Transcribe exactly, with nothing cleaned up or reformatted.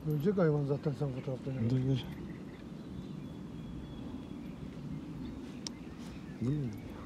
Ölecek hayvan zaten sen fotoğrafta. Dur dur. Bu ne?